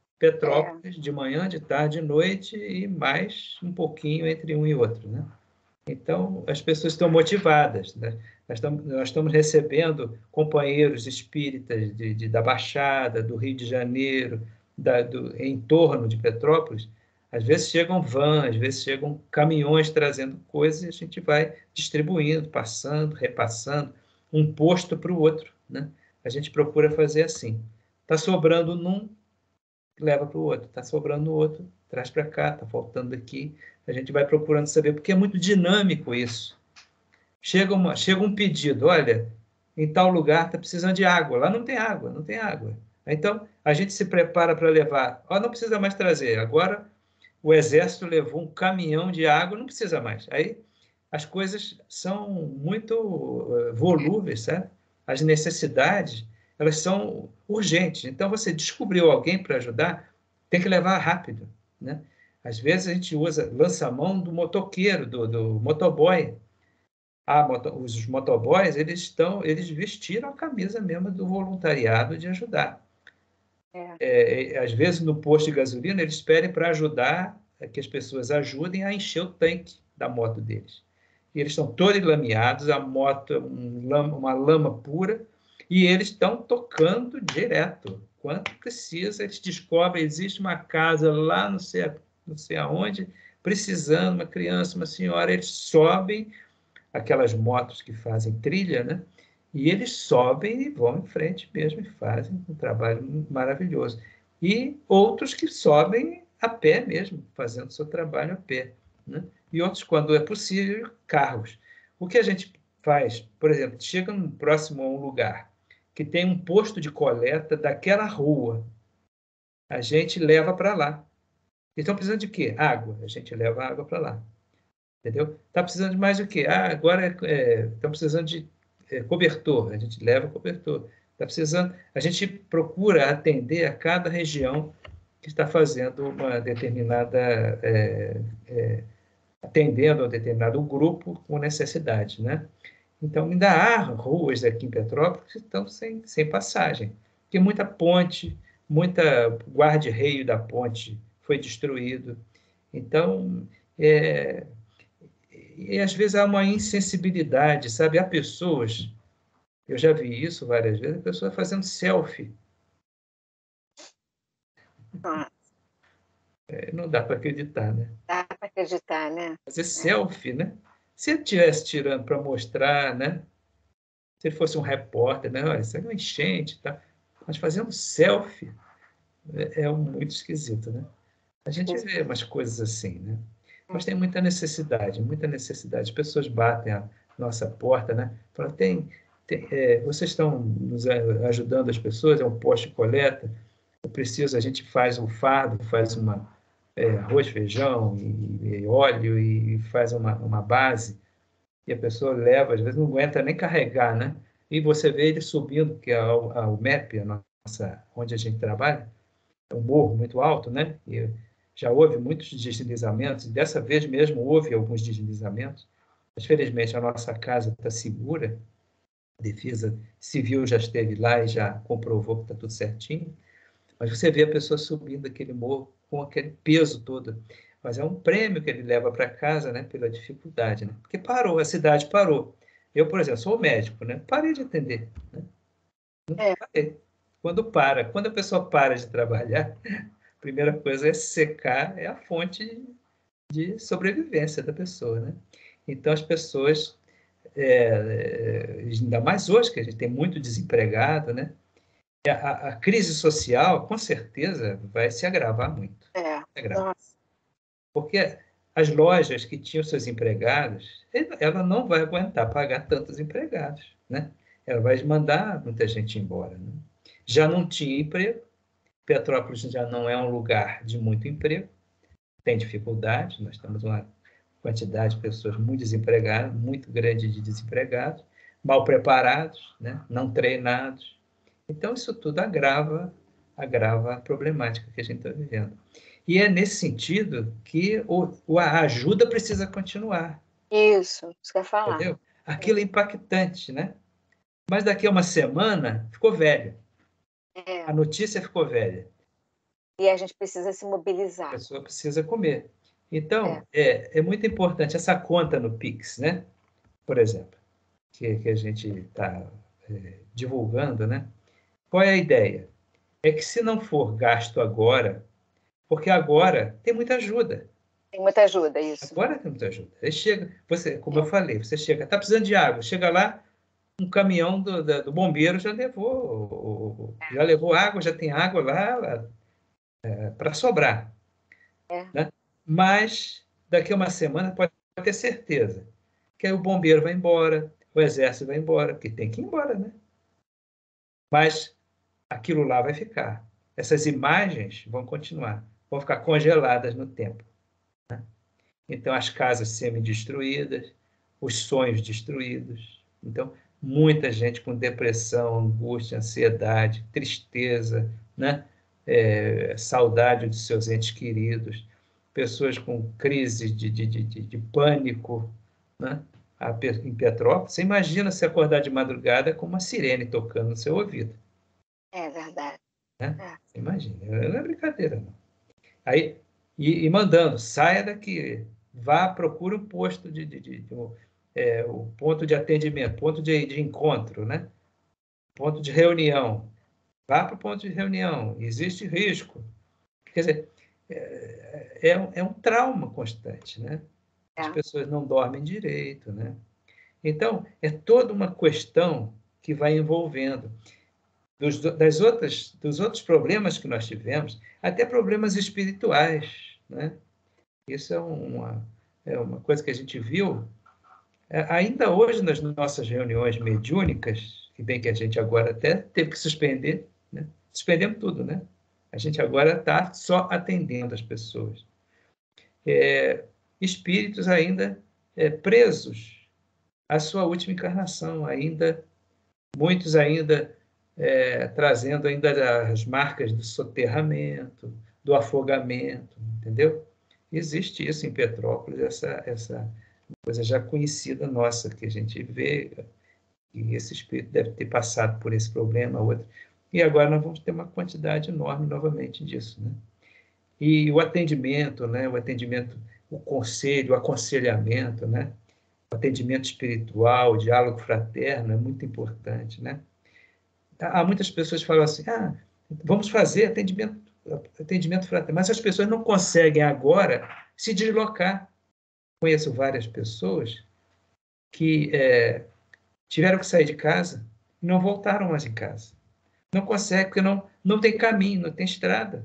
É, Petrópolis de manhã, de tarde, de noite e mais um pouquinho entre um e outro, né? Então, as pessoas estão motivadas, né? Nós estamos, nós estamos recebendo companheiros espíritas de, de, da Baixada, do Rio de Janeiro, da, do, em torno de Petrópolis. Às vezes chegam vans, às vezes chegam caminhões trazendo coisas e a gente vai distribuindo, passando, repassando, um posto para o outro, né? A gente procura fazer assim. Está sobrando num, leva para o outro. Está sobrando no outro, traz para cá, está faltando aqui. A gente vai procurando saber, porque é muito dinâmico isso. Chega, uma, chega um pedido, olha, em tal lugar está precisando de água. Lá não tem água, não tem água. Então, a gente se prepara para levar. Ó, não precisa mais trazer. Agora, o Exército levou um caminhão de água, não precisa mais. Aí, as coisas são muito uh, volúveis, sabe? As necessidades, elas são urgentes. Então, você descobriu alguém para ajudar, tem que levar rápido, né? Às vezes a gente usa, lança a mão do motoqueiro, do, do motoboy. Ah, moto, os motoboys, eles estão, eles vestiram a camisa mesmo do voluntariado de ajudar. é. É, às vezes, no posto de gasolina, eles pedem para ajudar, que as pessoas ajudem a encher o tanque da moto deles. E eles estão todos lameados, a moto um lama, uma lama pura, e eles estão tocando direto. Quando precisa, eles descobrem, existe uma casa lá não sei, não sei aonde, precisando, uma criança, uma senhora, eles sobem, aquelas motos que fazem trilha, né? E eles sobem e vão em frente mesmo e fazem um trabalho maravilhoso. E outros que sobem a pé mesmo, fazendo seu trabalho a pé, né? E outros, quando é possível, carros. O que a gente faz, por exemplo, chega um próximo a um lugar que tem um posto de coleta daquela rua, a gente leva para lá. Estão precisando de quê? Água. A gente leva água para lá. Entendeu? Está precisando de mais o quê? Ah, agora estão é, precisando de é, cobertor, a gente leva cobertor. Está precisando, a gente procura atender a cada região que está fazendo uma determinada, é, é, atendendo a um determinado grupo com necessidade, né? Então, ainda há ruas aqui em Petrópolis que estão sem, sem passagem, porque muita ponte, muita guarda-reio da ponte foi destruído. Então, é, e às vezes há uma insensibilidade, sabe? Há pessoas, eu já vi isso várias vezes, a pessoa fazendo selfie. Ah, É, não dá para acreditar, né? dá para acreditar, né? Fazer É. selfie, né? Se ele estivesse tirando para mostrar, né? Se ele fosse um repórter, né? Olha, isso é uma enchente, tá? Mas fazendo selfie é, é muito esquisito, né? A gente vê umas coisas assim, né? Mas tem muita necessidade, muita necessidade. As pessoas batem a nossa porta, né? Falam, tem, tem é, vocês estão nos ajudando as pessoas, é um posto de coleta, eu preciso, a gente faz um fardo, faz uma é, arroz, feijão e, e óleo e faz uma, uma base, e a pessoa leva, às vezes não aguenta nem carregar, né? E você vê ele subindo, que é o, a, o M E P, a nossa, onde a gente trabalha, é um morro muito alto, né? E já houve muitos deslizamentos, e dessa vez mesmo houve alguns deslizamentos, mas felizmente a nossa casa está segura, a Defesa Civil já esteve lá e já comprovou que está tudo certinho, mas você vê a pessoa subindo aquele morro com aquele peso todo, mas é um prêmio que ele leva para casa, né, pela dificuldade, né? Porque parou, a cidade parou. Eu, por exemplo, sou médico, né? Parei de atender, né? É. Parei. Quando para, quando a pessoa para de trabalhar, a primeira coisa é secar, é a fonte de sobrevivência da pessoa, né? Então, as pessoas, é, ainda mais hoje, que a gente tem muito desempregado, né? A, a crise social, com certeza, vai se agravar muito. É. Agravar. Nossa. Porque as lojas que tinham seus empregados, ela não vai aguentar pagar tantos empregados, né? Ela vai mandar muita gente embora, né? Já não tinha emprego, Petrópolis já não é um lugar de muito emprego, tem dificuldade, nós temos uma quantidade de pessoas muito desempregadas, muito grande de desempregados, mal preparados, né? Não treinados. Então, isso tudo agrava agrava a problemática que a gente está vivendo. E é nesse sentido que o, a ajuda precisa continuar. Isso, isso que eu ia falar. Entendeu? Aquilo é impactante, né? Mas daqui a uma semana ficou velho. É. A notícia ficou velha. E a gente precisa se A mobilizar. pessoa precisa comer. Então, é, é, é muito importante essa conta no Pix, né? Por exemplo, que, que a gente está é, divulgando, né? Qual é a ideia? É que se não for gasto agora, porque agora tem muita ajuda. Tem muita ajuda, isso. Agora tem muita ajuda. Aí chega, você, como é. eu falei, você chega, está precisando de água, chega lá, um caminhão do, do, do bombeiro já levou, já levou água, já tem água lá, lá é, para sobrar. É. Né? Mas daqui a uma semana pode ter certeza que aí o bombeiro vai embora, o exército vai embora, porque tem que ir embora, né? Mas aquilo lá vai ficar. Essas imagens vão continuar, vão ficar congeladas no tempo. Né? Então, as casas semi-destruídas, os sonhos destruídos. Então, muita gente com depressão, angústia, ansiedade, tristeza, né? É, saudade dos seus entes queridos, pessoas com crise de, de, de, de pânico, né? Em Petrópolis, você imagina se acordar de madrugada com uma sirene tocando no seu ouvido. É verdade. Né? É. Imagina, não é brincadeira, não. Aí, e, e mandando, saia daqui, vá, procure um posto de, de, de, de um, é, o ponto de atendimento, ponto de, de encontro, né? Ponto de reunião. Vá para o ponto de reunião, existe risco. Quer dizer, é, é, é um trauma constante, né? As É. pessoas não dormem direito, né? Então, é toda uma questão que vai envolvendo dos, das outras, dos outros problemas que nós tivemos, até problemas espirituais, né? Isso é uma, é uma coisa que a gente viu é, ainda hoje nas nossas reuniões mediúnicas, que bem que a gente agora até teve que suspender, né? Suspendemos tudo, né? A gente agora está só atendendo as pessoas. É, espíritos ainda é, presos à sua última encarnação, ainda muitos ainda é, trazendo ainda as marcas do soterramento, do afogamento, entendeu? Existe isso em Petrópolis, essa, essa coisa já conhecida nossa, que a gente vê, e esse espírito deve ter passado por esse problema, outro, e agora nós vamos ter uma quantidade enorme novamente disso, né? E o atendimento, né? O atendimento, o conselho, o aconselhamento, né? O atendimento espiritual, o diálogo fraterno é muito importante, né? Há muitas pessoas que falam assim, ah, vamos fazer atendimento, atendimento fraterno, mas as pessoas não conseguem agora se deslocar. Conheço várias pessoas que é, tiveram que sair de casa e não voltaram mais em casa. Não conseguem, porque não, não tem caminho, não tem estrada.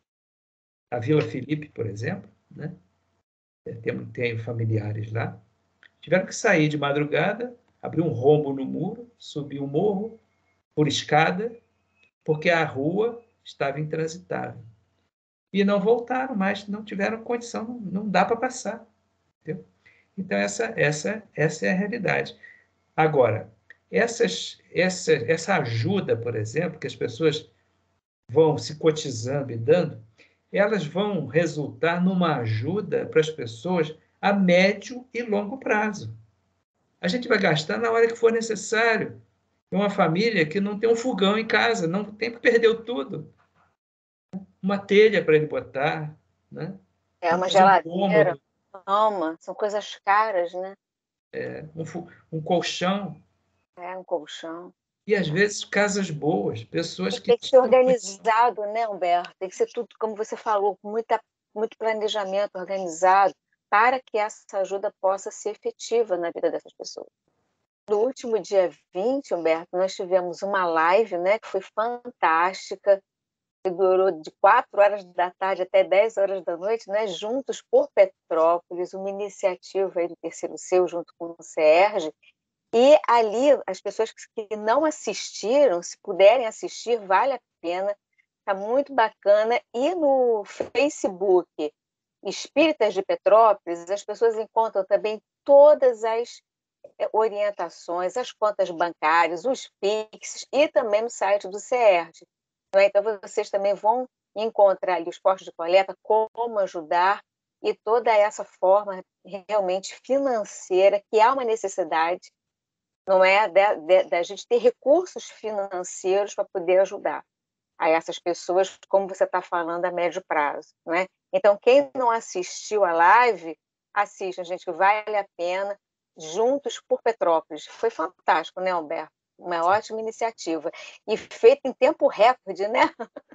A Vila Felipe, por exemplo, né? Tem, tem familiares lá, tiveram que sair de madrugada, abrir um rombo no muro, subir o um morro por escada, porque a rua estava intransitável. E não voltaram mais, não tiveram condição, não, não dá para passar. Entendeu? Então, essa, essa, essa é a realidade. Agora, essas, essa, essa ajuda, por exemplo, que as pessoas vão se cotizando e dando, elas vão resultar numa ajuda para as pessoas a médio e longo prazo. A gente vai gastar na hora que for necessário. Tem uma família que não tem um fogão em casa, não tem porque perdeu tudo. Uma telha para ele botar, né? É uma Mais um geladeira, cômodo, cama, são coisas caras, né? é, um, um colchão. É um colchão. E, às vezes, casas boas, pessoas E que tem que ser tinham condição. organizado, né, Humberto? Tem que ser tudo, como você falou, com muita, muito planejamento organizado, para que essa ajuda possa ser efetiva na vida dessas pessoas. No último dia vinte, Humberto, nós tivemos uma live, né, que foi fantástica, que durou de quatro horas da tarde até dez horas da noite, né, juntos por Petrópolis, uma iniciativa aí do Terceiro Seu, junto com o CERJ. E ali, as pessoas que não assistiram, se puderem assistir, vale a pena, está muito bacana. E no Facebook Espíritas de Petrópolis, as pessoas encontram também todas as orientações, as contas bancárias, os Pix e também no site do CERJ. é? Então, vocês também vão encontrar ali os postos de coleta, como ajudar, e toda essa forma realmente financeira, que há uma necessidade, não é, da gente ter recursos financeiros para poder ajudar a essas pessoas, como você está falando, a médio prazo, não é? Então, quem não assistiu a live, assista, gente, vale a pena. Juntos por Petrópolis. Foi fantástico, né, Alberto? Uma ótima iniciativa. E feita em tempo recorde, né?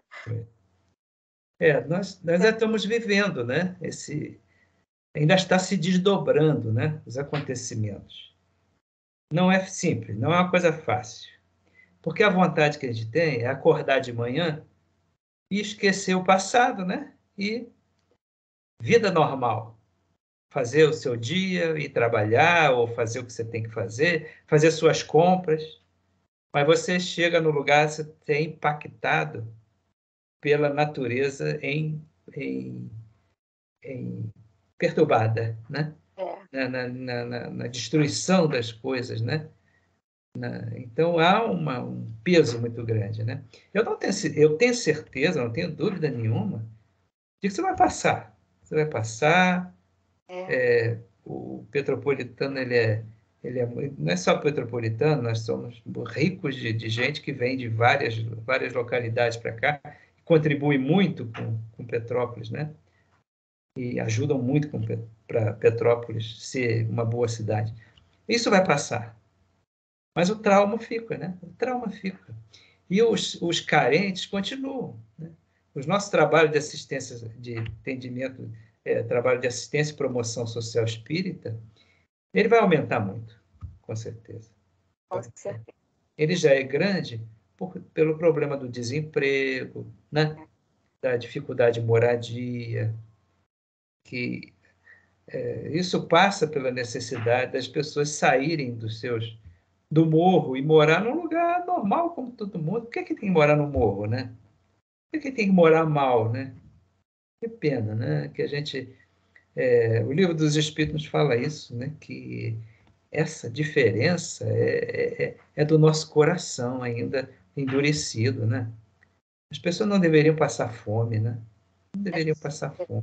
É, nós, nós já estamos vivendo, né? Esse, ainda está se desdobrando, né? Os acontecimentos. Não é simples, não é uma coisa fácil. Porque a vontade que a gente tem é acordar de manhã e esquecer o passado, né? E vida normal. Fazer o seu dia, ir trabalhar, ou fazer o que você tem que fazer, fazer suas compras. Mas você chega no lugar, você é impactado pela natureza em, em, em perturbada, né? É. Na, na, na, na destruição das coisas, né? Na, então há uma, um peso muito grande, né? Eu não tenho, eu tenho certeza, não tenho dúvida nenhuma de que você vai passar. Você vai passar. É. É, o Petropolitano, ele é, ele é, não é só petropolitano, nós somos ricos de, de gente que vem de várias, várias localidades para cá, contribui muito com, com Petrópolis, né? E ajudam muito para Petrópolis ser uma boa cidade. Isso vai passar, mas o trauma fica, né? O trauma fica. E os, os carentes continuam, né? Os nossos trabalhos de assistência, de atendimento, é, trabalho de assistência e promoção social espírita, ele vai aumentar muito, com certeza. Com certeza. Ele já é grande por, pelo problema do desemprego, né? Da dificuldade de moradia, que é, isso passa pela necessidade das pessoas saírem dos seus do morro e morar num lugar normal como todo mundo. Por que, que tem que morar no morro, né? Por que, que tem que morar mal, né? Que pena, né? Que a gente, é, o livro dos Espíritos nos fala isso, né? Que essa diferença é, é, é do nosso coração ainda endurecido, né? As pessoas não deveriam passar fome, né? Não deveriam passar fome.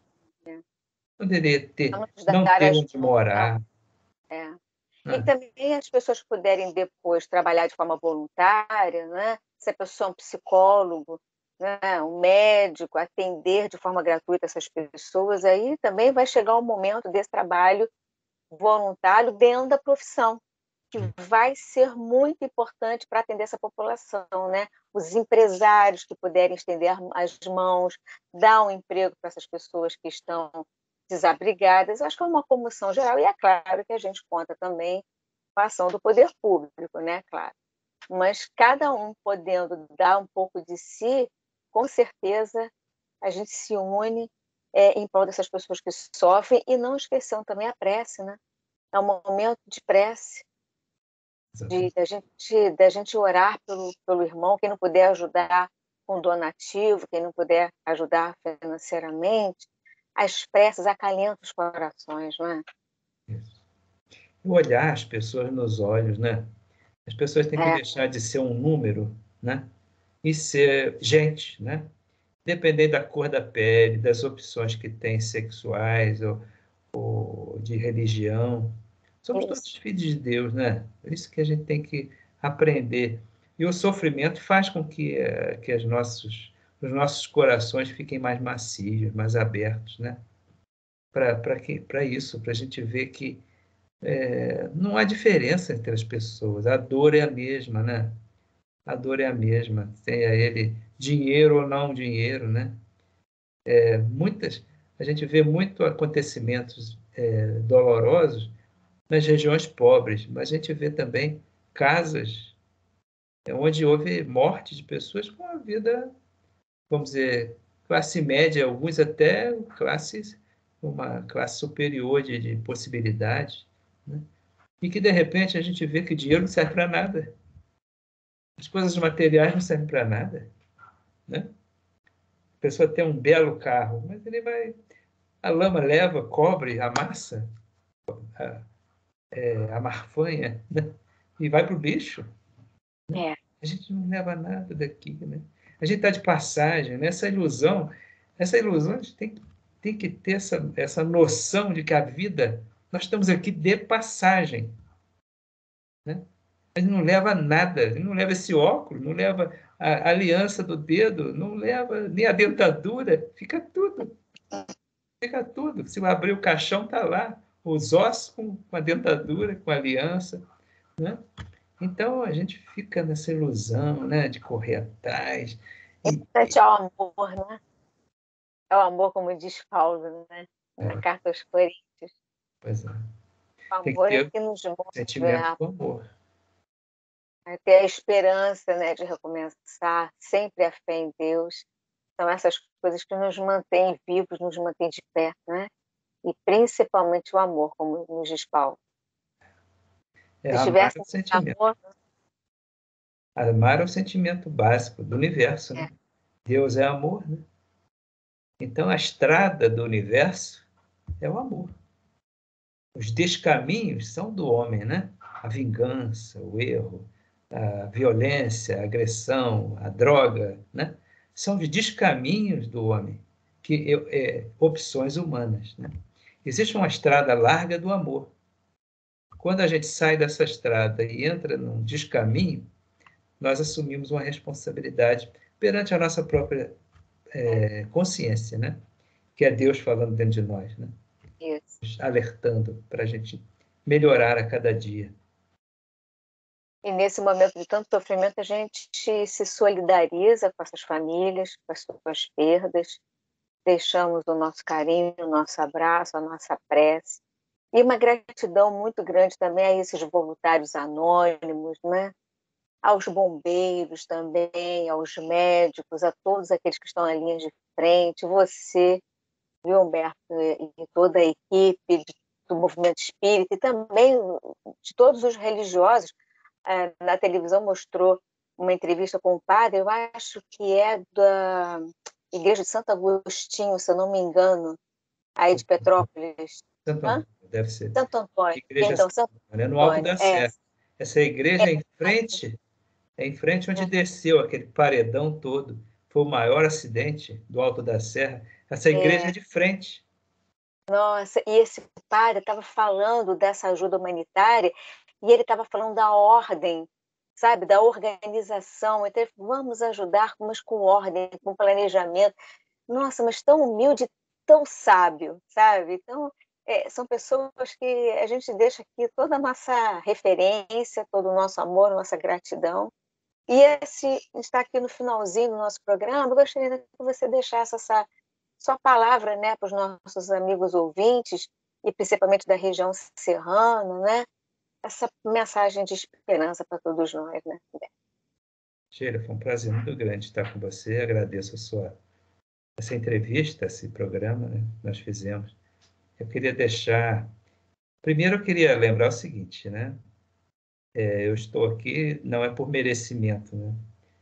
Não deveria ter, não Dar ter as onde mãos, não. morar. É. E Né? também as pessoas puderem depois trabalhar de forma voluntária, né? Se a pessoa é um psicólogo, né? Um médico, atender de forma gratuita essas pessoas, aí também vai chegar o momento desse trabalho voluntário dentro da profissão, que vai ser muito importante para atender essa população, né? Os empresários que puderem estender as mãos, dar um emprego para essas pessoas que estão desabrigadas, acho que é uma comoção geral, e é claro que a gente conta também com a ação do poder público, né? Claro. Mas cada um podendo dar um pouco de si, com certeza a gente se une é, em prol dessas pessoas que sofrem, e não esqueçam também a prece, né? É um momento de prece, de da gente, da gente orar pelo, pelo irmão, quem não puder ajudar com donativo, quem não puder ajudar financeiramente, as preces acalentam os corações, não é? Isso. E olhar as pessoas nos olhos, né? As pessoas têm que É, deixar de ser um número, né? E ser gente, né? Dependendo da cor da pele, das opções que tem sexuais ou, ou de religião. Somos isso. todos filhos de Deus, né? É isso que a gente tem que aprender. E o sofrimento faz com que, eh, que as nossos, os nossos corações fiquem mais macios, mais abertos, né? Para isso, para a gente ver que é, não há diferença entre as pessoas. A dor é a mesma, né? A dor é a mesma, tenha ele dinheiro ou não dinheiro, né? É, muitas, a gente vê muito acontecimentos é, dolorosos nas regiões pobres, mas a gente vê também casas onde houve morte de pessoas com a vida, vamos dizer, classe média, alguns até classes, uma classe superior de, de possibilidades, né? E que de repente a gente vê que o dinheiro não serve para nada, as coisas materiais não servem para nada, né? A pessoa tem um belo carro, mas ele vai, a lama leva, cobre, amassa, a, é, a marfanha, né? E vai para o lixo. É. A gente não leva nada daqui, né? A gente está de passagem, né? Essa ilusão, essa ilusão, a gente tem, tem que ter essa, essa noção de que a vida, nós estamos aqui de passagem, né? A gente não leva nada, a gente não leva esse óculos, não leva a aliança do dedo, não leva nem a dentadura, fica tudo, fica tudo. Se eu abrir o caixão, está lá, os ossos com, com a dentadura, com a aliança, né? Então a gente fica nessa ilusão, né, de correr atrás. Importante é o amor, né? É o amor, como diz Paulo, né? Na É, carta aos Coríntios. pois é. O Tem que amor é ter que nos move sentimento a do amor. a ter a esperança, né, de recomeçar, sempre a fé em Deus. São essas coisas que nos mantêm vivos, nos mantêm de pé, né? E principalmente o amor, como nos diz Paulo. É, Se amar é tivesse o sentimento. amor, Amar é o sentimento básico do universo, né? é, Deus é amor, né? Então a estrada do universo é o amor. Os descaminhos são do homem, né? A vingança, o erro, a violência, a agressão, a droga, né? São os descaminhos do homem, que é, opções humanas, né? Existe uma estrada larga do amor. Quando a gente sai dessa estrada e entra num descaminho, nós assumimos uma responsabilidade perante a nossa própria é, consciência, né? Que é Deus falando dentro de nós, né? isso. Alertando para a gente melhorar a cada dia. E nesse momento de tanto sofrimento, a gente se solidariza com essas famílias, com as suas perdas, deixamos o nosso carinho, o nosso abraço, a nossa prece. E uma gratidão muito grande também a esses voluntários anônimos, né? Aos bombeiros também, aos médicos, a todos aqueles que estão na linha de frente, você, viu, Humberto, e toda a equipe do movimento espírita, e também de todos os religiosos. Na televisão mostrou uma entrevista com o padre, eu acho que é da Igreja de Santo Agostinho, se eu não me engano, aí de Petrópolis. Santo Hã? Antônio, deve ser. Santo Antônio, Igreja perdão, Santo é no Alto Antônio, da é, Serra. Essa igreja é em frente, é em frente onde é, desceu aquele paredão todo. Foi o maior acidente do Alto da Serra. Essa igreja é é. de frente. Nossa, e esse padre estava falando dessa ajuda humanitária e ele estava falando da ordem, sabe, da organização. Então, vamos ajudar, mas com ordem, com planejamento. Nossa, mas tão humilde, tão sábio, sabe? Então, é, são pessoas que a gente deixa aqui toda a nossa referência, todo o nosso amor, nossa gratidão. E esse está aqui no finalzinho do nosso programa. Eu gostaria que você deixasse essa sua palavra, né, para os nossos amigos ouvintes, e principalmente da região serrana, né? Essa mensagem de esperança para todos nós, né? Sheila, foi um prazer muito grande estar com você. Agradeço a sua essa entrevista, esse programa, né, que nós fizemos. Eu queria deixar. Primeiro, eu queria lembrar o seguinte, né? É, eu estou aqui não é por merecimento, né?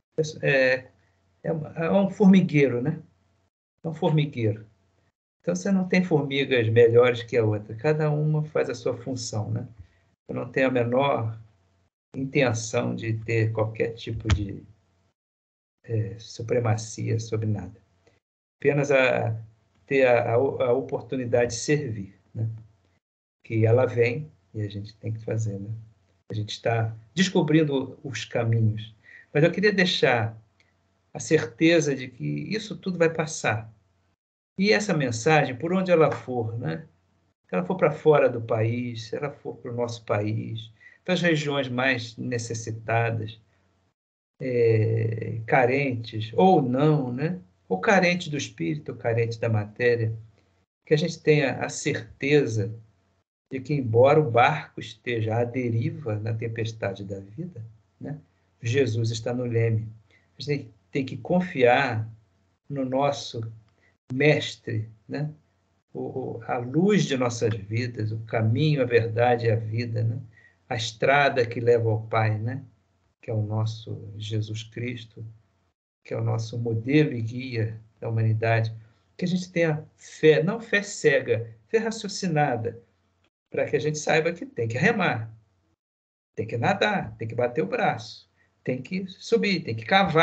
É, é, é um formigueiro, né? É um formigueiro. Então, você não tem formigas melhores que a outra. Cada uma faz a sua função, né? Eu não tenho a menor intenção de ter qualquer tipo de é, supremacia sobre nada. Apenas a ter a, a, a oportunidade de servir, né? Que ela vem e a gente tem que fazer, né? A gente está descobrindo os caminhos. Mas eu queria deixar a certeza de que isso tudo vai passar. E essa mensagem, por onde ela for, né? Se ela for para fora do país, se ela for para o nosso país, para as regiões mais necessitadas, é, carentes, ou não, né? Ou carente do espírito, ou carente da matéria, que a gente tenha a certeza de que, embora o barco esteja à deriva na tempestade da vida, né? Jesus está no leme. A gente tem que confiar no nosso mestre, né? O, a luz de nossas vidas, o caminho, a verdade e a vida, né? A estrada que leva ao Pai, né? Que é o nosso Jesus Cristo, que é o nosso modelo e guia da humanidade. Que a gente tenha fé, não fé cega, fé raciocinada, para que a gente saiba que tem que remar, tem que nadar, tem que bater o braço, tem que subir, tem que cavar,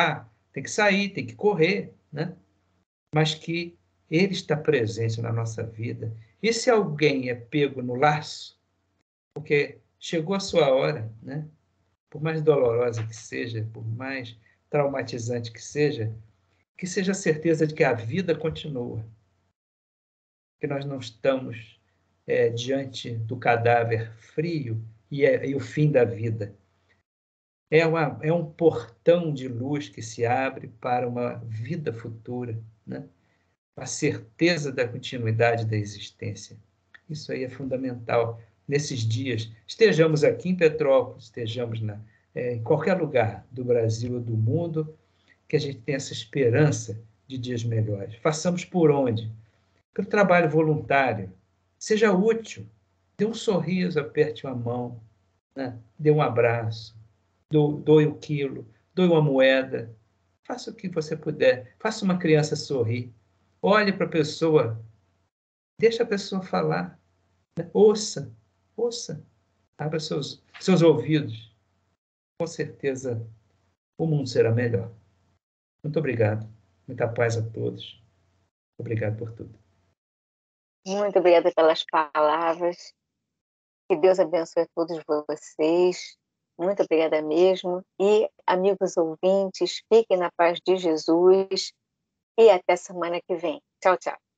tem que sair, tem que correr, né? Mas que Ele está presente na nossa vida. E se alguém é pego no laço, porque chegou a sua hora, né? Por mais dolorosa que seja, por mais traumatizante que seja, que seja a certeza de que a vida continua, que nós não estamos é, diante do cadáver frio e, é, e o fim da vida. É, uma, é um portão de luz que se abre para uma vida futura, né? A certeza da continuidade da existência. Isso aí é fundamental nesses dias. Estejamos aqui em Petrópolis, estejamos na, é, em qualquer lugar do Brasil ou do mundo, que a gente tenha essa esperança de dias melhores. Façamos por onde? Pelo trabalho voluntário. Seja útil. Dê um sorriso, aperte uma mão, né? Dê um abraço, do, doe um quilo, doe uma moeda. Faça o que você puder. Faça uma criança sorrir. Olhe para a pessoa, deixa a pessoa falar. Né? Ouça, ouça. Abra seus, seus ouvidos. Com certeza o mundo será melhor. Muito obrigado. Muita paz a todos. Obrigado por tudo. Muito obrigada pelas palavras. Que Deus abençoe a todos vocês. Muito obrigada mesmo. E, amigos ouvintes, fiquem na paz de Jesus. E até semana que vem. Tchau, tchau.